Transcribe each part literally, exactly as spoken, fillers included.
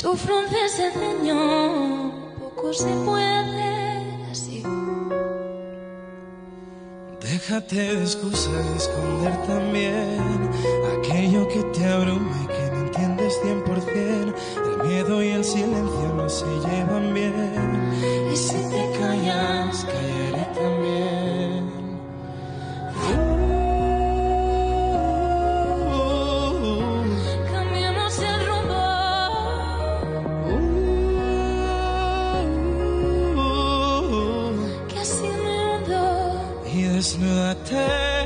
Tú frunces el ceño, poco se puede así. Déjate de excusas y esconder también aquello que te abruma y que no entiendes cien por cien. El miedo y el silencio no se llevan bien. Y si te callas, callaré también. cambiemos el rumbo. Que así me hundo. Y desnúdate.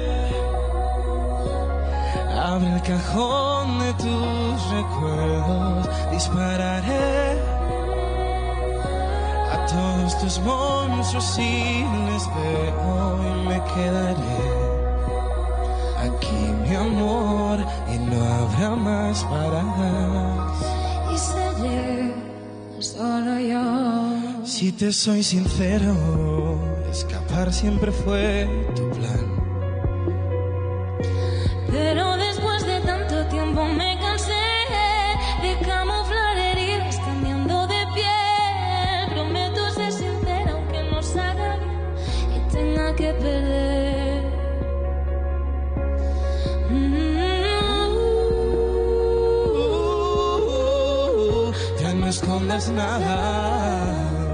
Abre el cajón de tus recuerdos. Dispararé a todos tus monstruos y les veo y me quedaré aquí, mi amor, y no habrá más paradas. Y seré solo yo. Si te soy sincero, escapar siempre fue tu plan. Pero después de tanto tiempo me cansé de camuflar heridas cambiando de piel. Prometo ser sincera aunque no salga bien y tenga que perder. Mm-hmm. Uh, ya no escondas nada.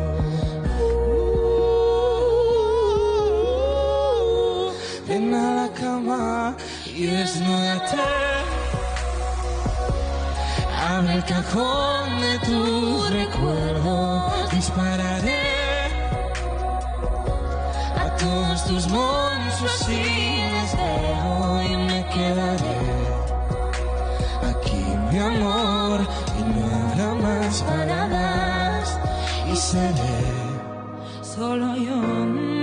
Uh, ven a la cama y desnúdate. Abre el cajón de tus recuerdos. Dispararé a todos tus monstruos y les veo y me quedaré aquí, mi amor, y no habrá más paradas y seré Solo yo.